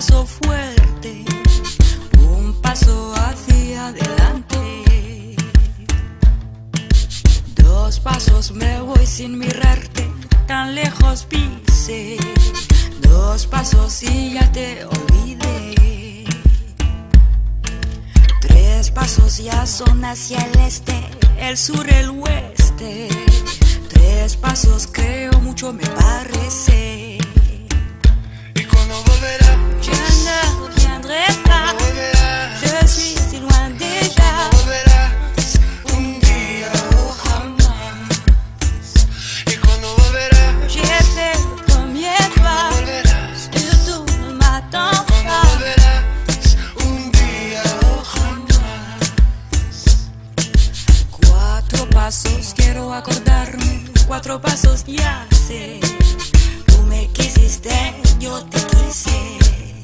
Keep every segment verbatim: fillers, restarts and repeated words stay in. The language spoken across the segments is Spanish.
paso fuerte, un paso hacia adelante. Dos pasos me voy sin mirarte, tan lejos pisé. Dos pasos y ya te olvidé. Tres pasos ya son hacia el este, el sur, el oeste. Tres pasos creo mucho me parece. ¿Y cuando volverás? Je ne reviendrai pas, je suis si loin déjà. ¿Cuándo volverás? Un día o jamás. ¿Y cuando volverás? J'ai fait le premier pas, ¿Cuándo volverás? et tout ne m'attend ¿Cuándo pas. volverás? Un día o jamás. Cuatro pasos quiero acordarme, cuatro pasos ya sé. Tú me quisiste, yo te quise.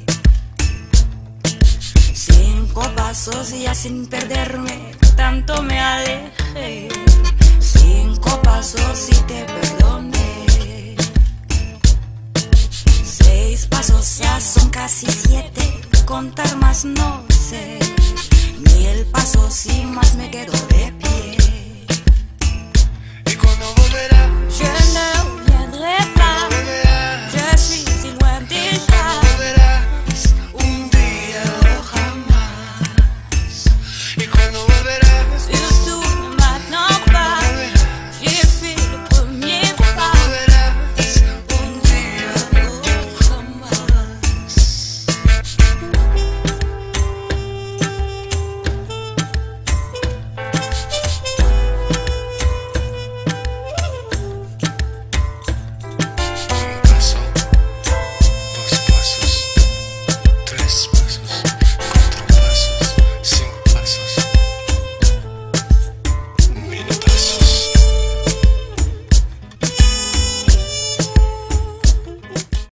Cinco pasos ya sin perderme, tanto me alejé. Cinco pasos y te perdoné. Seis pasos ya son casi siete, contar más no sé. Mil pasos y más me quedo de pie. ¿Y cuándo volverás? Je